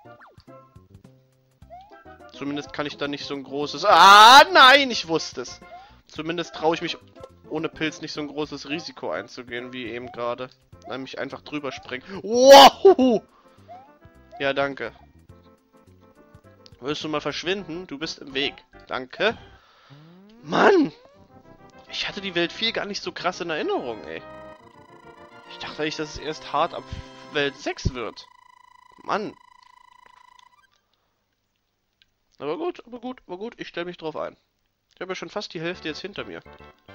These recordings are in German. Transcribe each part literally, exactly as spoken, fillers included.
Zumindest kann ich da nicht so ein großes... Ah, nein, ich wusste es. Zumindest traue ich mich ohne Pilz nicht so ein großes Risiko einzugehen, wie eben gerade. Nämlich einfach drüber springen. Wow! Ja, danke. Willst du mal verschwinden? Du bist im Weg. Danke. Mann! Ich hatte die Welt vier gar nicht so krass in Erinnerung, ey. Ich dachte eigentlich, dass es erst hart ab Welt sechs wird. Mann. Aber gut, aber gut, aber gut. Ich stelle mich drauf ein. Ich habe ja schon fast die Hälfte jetzt hinter mir.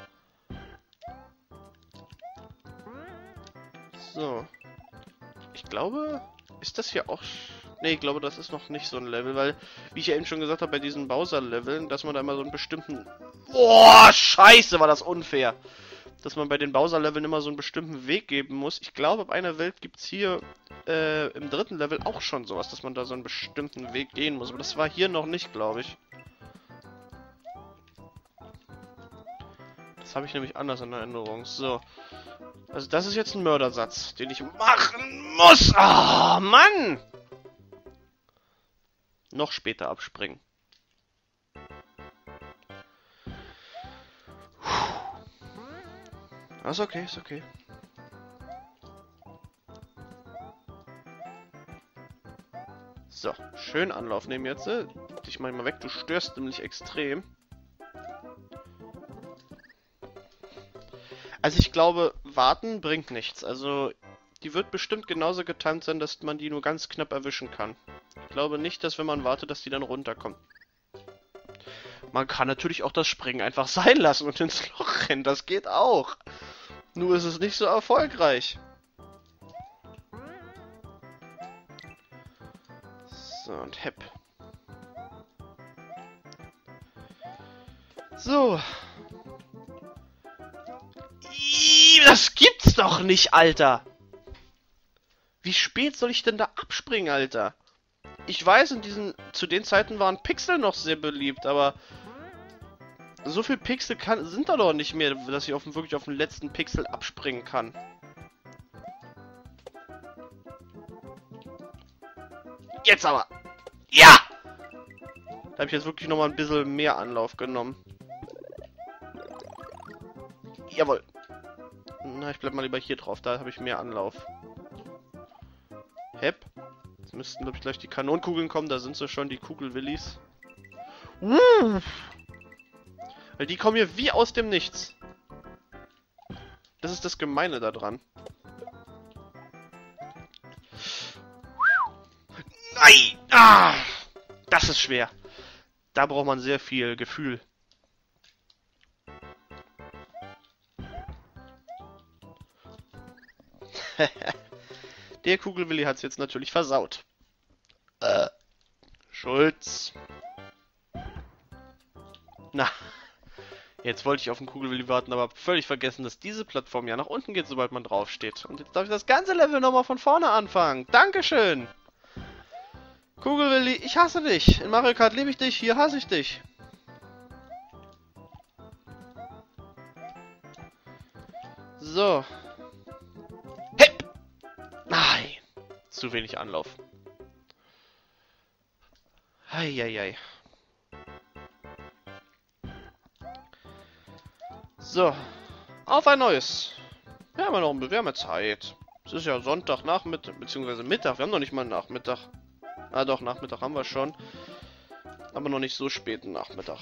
So. Ich glaube... Ist das hier auch... Ne, ich glaube, das ist noch nicht so ein Level, weil, wie ich ja eben schon gesagt habe, bei diesen Bowser-Leveln, dass man da immer so einen bestimmten... Boah, scheiße, war das unfair! Dass man bei den Bowser-Leveln immer so einen bestimmten Weg geben muss. Ich glaube, ab einer Welt gibt es hier äh, im dritten Level auch schon sowas, dass man da so einen bestimmten Weg gehen muss. Aber das war hier noch nicht, glaube ich. Das habe ich nämlich anders in Erinnerung. So. Also das ist jetzt ein Mördersatz, den ich machen muss. Ah, Mann! Noch später abspringen. Puh. Ist okay, ist okay. So, schön Anlauf nehmen jetzt. Äh. Dich mal mal weg, du störst nämlich extrem. Also ich glaube, warten bringt nichts. Also die wird bestimmt genauso getimt sein, dass man die nur ganz knapp erwischen kann. Ich glaube nicht, dass wenn man wartet, dass die dann runterkommt. Man kann natürlich auch das Springen einfach sein lassen und ins Loch rennen. Das geht auch. Nur ist es nicht so erfolgreich. So, und hepp. So. Das gibt's doch nicht, Alter! Wie spät soll ich denn da abspringen, Alter? Ich weiß, in diesen, zu den Zeiten waren Pixel noch sehr beliebt, aber so viel Pixel kann, sind da doch nicht mehr, dass ich auf, wirklich auf den letzten Pixel abspringen kann. Jetzt aber! Ja! Da habe ich jetzt wirklich nochmal ein bisschen mehr Anlauf genommen. Jawohl. Na, ich bleib mal lieber hier drauf, da habe ich mehr Anlauf. Hepp. Jetzt müssten, glaube ich, gleich die Kanonenkugeln kommen, da sind so schon die Kugelwillis. Uh! Weil die kommen hier wie aus dem Nichts. Das ist das Gemeine daran. Nein! Ah! Das ist schwer. Da braucht man sehr viel Gefühl. Der Kugelwilli hat es jetzt natürlich versaut. Äh. Schulz. Na. Jetzt wollte ich auf den Kugelwilli warten, aber völlig vergessen, dass diese Plattform ja nach unten geht, sobald man drauf steht. Und jetzt darf ich das ganze Level nochmal von vorne anfangen. Dankeschön. Kugelwilli, ich hasse dich. In Mario Kart liebe ich dich, hier hasse ich dich. So. Nein, zu wenig Anlauf. Heieiei. So, auf ein neues. Wir haben ja noch ein wir haben ja Zeit. Es ist ja Sonntagnachmittag, beziehungsweise Mittag. Wir haben noch nicht mal Nachmittag. Ah doch, Nachmittag haben wir schon. Aber noch nicht so späten Nachmittag.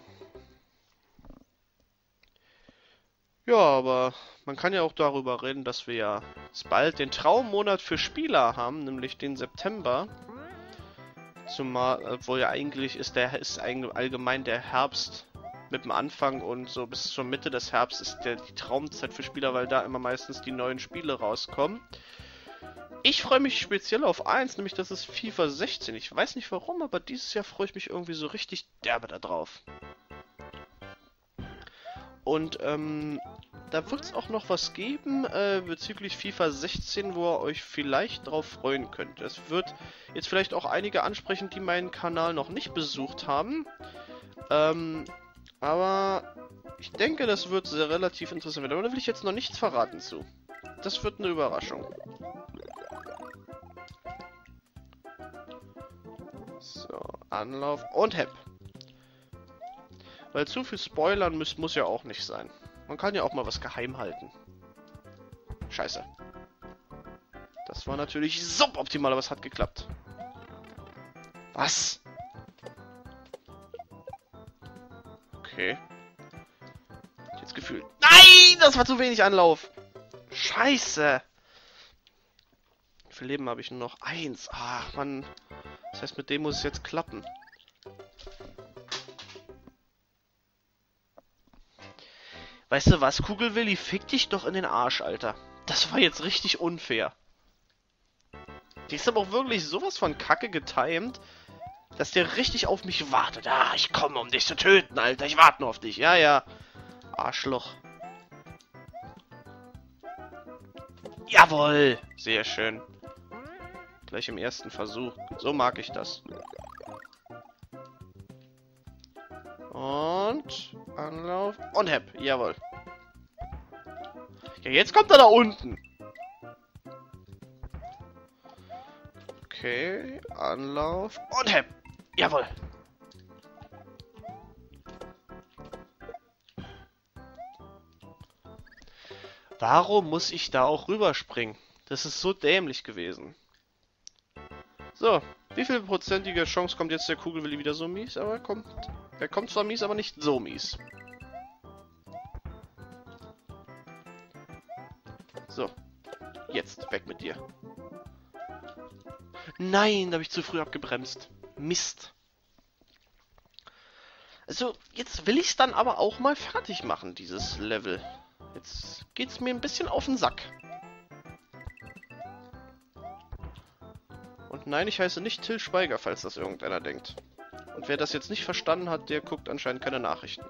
Ja, aber man kann ja auch darüber reden, dass wir ja bald den Traummonat für Spieler haben, nämlich den September. Zumal, obwohl ja eigentlich ist der ist allgemein der Herbst mit dem Anfang und so bis zur Mitte des Herbst ist der die Traumzeit für Spieler, weil da immer meistens die neuen Spiele rauskommen. Ich freue mich speziell auf eins, nämlich das ist FIFA sechzehn. Ich weiß nicht warum, aber dieses Jahr freue ich mich irgendwie so richtig derbe da drauf. Und ähm, da wird es auch noch was geben äh, bezüglich FIFA sechzehn, wo ihr euch vielleicht drauf freuen könnt. Es wird jetzt vielleicht auch einige ansprechen, die meinen Kanal noch nicht besucht haben. Ähm, aber ich denke, das wird sehr relativ interessant werden. Aber da will ich jetzt noch nichts verraten zu. Das wird eine Überraschung. So, Anlauf und Hepp. Weil zu viel spoilern muss, muss ja auch nicht sein. Man kann ja auch mal was geheim halten. Scheiße. Das war natürlich suboptimal, aber es hat geklappt. Was? Okay. Jetzt Gefühl. Nein! Das war zu wenig Anlauf. Scheiße. Wie viel Leben habe ich nur noch? Eins. Ach, Mann. Das heißt, mit dem muss es jetzt klappen. Weißt du was, Kugelwilli? Fick dich doch in den Arsch, Alter. Das war jetzt richtig unfair. Die ist aber auch wirklich sowas von Kacke getimed, dass der richtig auf mich wartet. Ah, ich komme, um dich zu töten, Alter. Ich warte nur auf dich. Ja, ja. Arschloch. Jawohl. Sehr schön. Gleich im ersten Versuch. So mag ich das. Und Anlauf und Hepp. Jawohl. Ja, jetzt kommt er da unten. Okay, Anlauf und Hepp. Jawohl. Warum muss ich da auch rüberspringen? Das ist so dämlich gewesen. So, wie viel prozentige Chance kommt jetzt der Kugelwilli wieder so mies? Aber er kommt, er kommt zwar mies, aber nicht so mies. So, jetzt weg mit dir. Nein, da habe ich zu früh abgebremst. Mist. Also, jetzt will ich es dann aber auch mal fertig machen, dieses Level. Jetzt geht's mir ein bisschen auf den Sack. Und nein, ich heiße nicht Till Schweiger, falls das irgendeiner denkt. Und wer das jetzt nicht verstanden hat, der guckt anscheinend keine Nachrichten.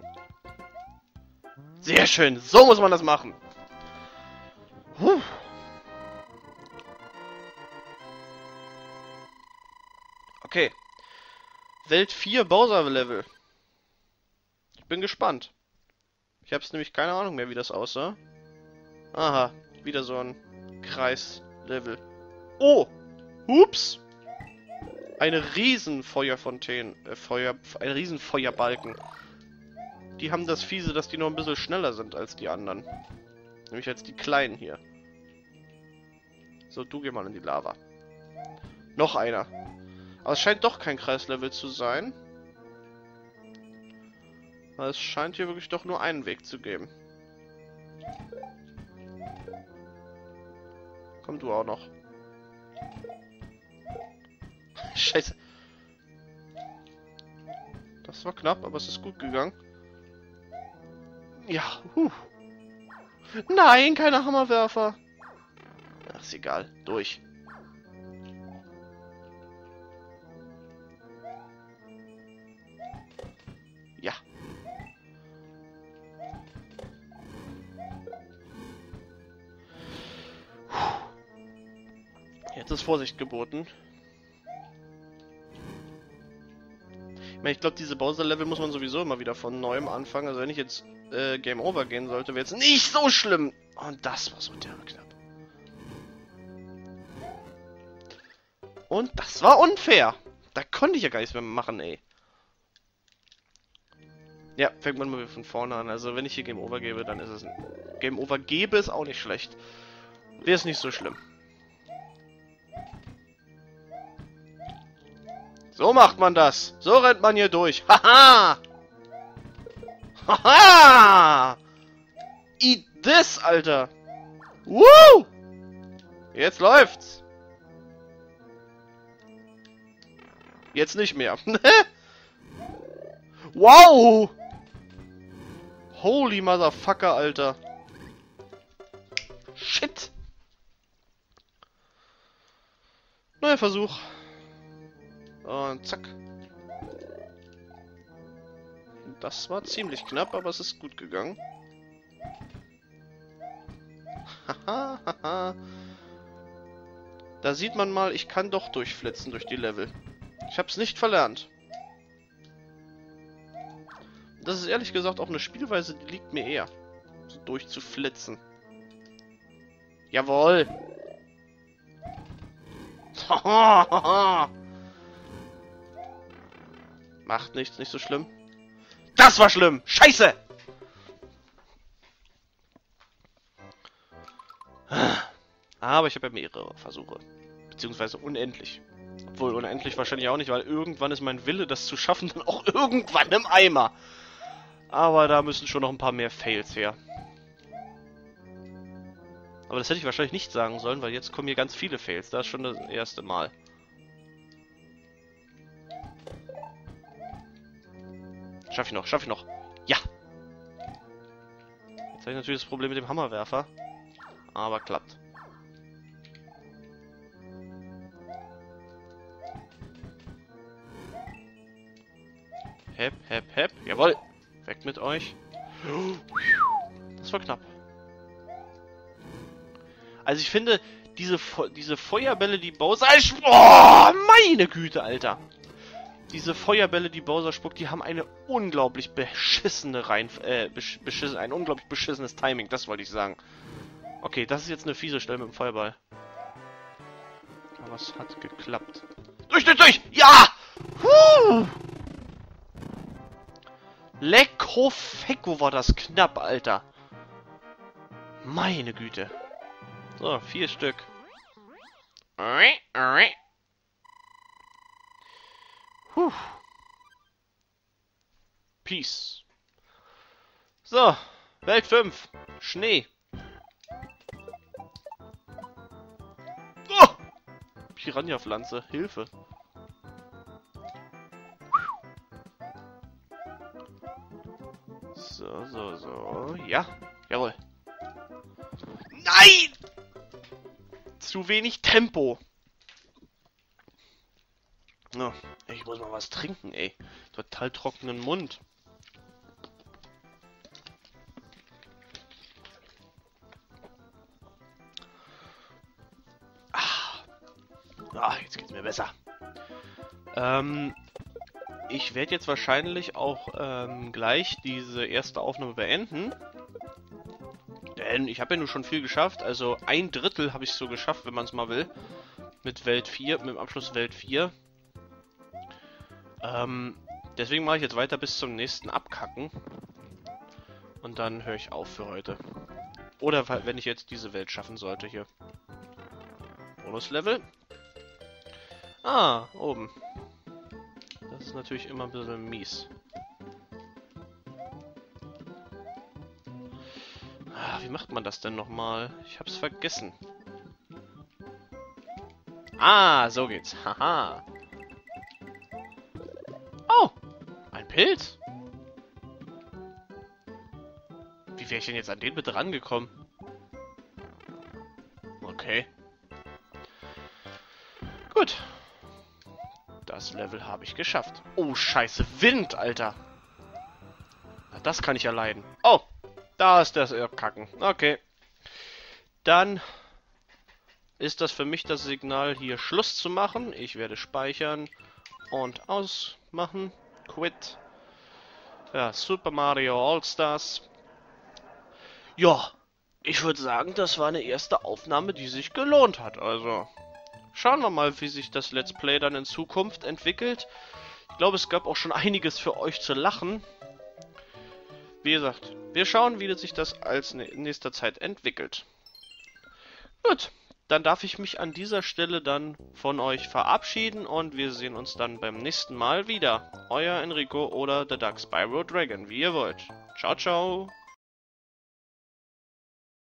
Sehr schön, so muss man das machen. Puh. Okay. Welt vier Bowser-Level. Ich bin gespannt. Ich habe nämlich keine Ahnung mehr, wie das aussah. Aha, wieder so ein Kreis-Level. Oh! Ups! Eine Riesenfeuerfontäne. Äh, Feuer, ein Riesenfeuerbalken. Die haben das Fiese, dass die noch ein bisschen schneller sind als die anderen. Nämlich als die Kleinen hier. So, du geh mal in die Lava. Noch einer. Aber es scheint doch kein Kreislevel zu sein. Weil es scheint hier wirklich doch nur einen Weg zu geben. Komm du auch noch. Scheiße. Das war knapp, aber es ist gut gegangen. Ja, huh. Nein, keine Hammerwerfer. Ach, ist egal. Durch. Ja. Jetzt ist Vorsicht geboten. Ich meine, ich glaube, diese Bowser-Level muss man sowieso immer wieder von neuem anfangen. Also wenn ich jetzt äh, Game Over gehen sollte, wäre jetzt nicht so schlimm. Und das war so derbe knapp. Und das war unfair. Da konnte ich ja gar nichts mehr machen, ey. Ja, fängt man mal von vorne an. Also wenn ich hier Game Over gebe, dann ist es... Ein Game Over gebe ist auch nicht schlecht. Wäre es nicht so schlimm. So macht man das. So rennt man hier durch. Haha! Haha! Eat this, Alter! Woo! Jetzt läuft's. Jetzt nicht mehr. Wow! Holy Motherfucker, Alter. Shit! Neuer Versuch. Und zack. Das war ziemlich knapp, aber es ist gut gegangen. Haha, haha. Da sieht man mal, ich kann doch durchflitzen durch die Level. Ich hab's nicht verlernt. Das ist ehrlich gesagt auch eine Spielweise, die liegt mir eher. So durchzuflitzen. Jawohl! Macht nichts, nicht so schlimm. Das war schlimm! Scheiße! Aber ich habe ja mehrere Versuche. Beziehungsweise unendlich. Obwohl unendlich wahrscheinlich auch nicht, weil irgendwann ist mein Wille, das zu schaffen, dann auch irgendwann im Eimer. Aber da müssen schon noch ein paar mehr Fails her. Aber das hätte ich wahrscheinlich nicht sagen sollen, weil jetzt kommen hier ganz viele Fails. Das ist schon das erste Mal. Schaff ich noch, schaff ich noch. Ja! Jetzt habe ich natürlich das Problem mit dem Hammerwerfer. Aber klappt. Hep, hep, hep. Jawohl! Weg mit euch. Das war knapp. Also ich finde, diese, Fe diese Feuerbälle, die Bowser... Oh, meine Güte, Alter! Diese Feuerbälle, die Bowser spuckt, die haben eine unglaublich beschissene Rein... Äh, besch beschiss ein unglaublich beschissenes Timing, das wollte ich sagen. Okay, das ist jetzt eine fiese Stelle mit dem Feuerball. Aber es hat geklappt. Durch, durch, durch! Ja! Huh! Lecko Fecko war das knapp, Alter. Meine Güte. So, vier Stück. Puh. Peace. So, Welt fünf. Schnee. Oh! Piranha-Pflanze. Hilfe. So, so, so. Ja. Jawohl. Nein! Zu wenig Tempo. Oh, ich muss mal was trinken, ey. Total trockenen Mund. Ah, ah jetzt geht's mir besser. Ähm, ich werde jetzt wahrscheinlich auch ähm, gleich diese erste Aufnahme beenden. Denn ich habe ja nur schon viel geschafft. Also ein Drittel habe ich so geschafft, wenn man es mal will. Mit Welt vier, mit dem Abschluss Welt vier. Ähm, deswegen mache ich jetzt weiter bis zum nächsten Abkacken. Und dann höre ich auf für heute. Oder wenn ich jetzt diese Welt schaffen sollte hier. Bonuslevel. Ah, oben. Das ist natürlich immer ein bisschen mies. Ah, wie macht man das denn nochmal? Ich hab's vergessen. Ah, so geht's. Haha. Oh, ein Pilz. Wie wäre ich denn jetzt an den bitte rangekommen? Okay. Gut. Das Level habe ich geschafft. Oh, scheiße. Wind, Alter. Na, das kann ich ja leiden. Oh, da ist das Irrkacken. Okay. Dann ist das für mich das Signal, hier Schluss zu machen. Ich werde speichern und ausmachen. Quit. Ja, Super Mario All-Stars. Ja, ich würde sagen, das war eine erste Aufnahme, die sich gelohnt hat. Also, schauen wir mal, wie sich das Let's Play dann in Zukunft entwickelt. Ich glaube, es gab auch schon einiges für euch zu lachen. Wie gesagt, wir schauen, wie sich das als in nächster Zeit entwickelt. Gut, dann darf ich mich an dieser Stelle dann von euch verabschieden und wir sehen uns dann beim nächsten Mal wieder. Euer Enrico oder The Dark Spyro Dragon, wie ihr wollt. Ciao, ciao.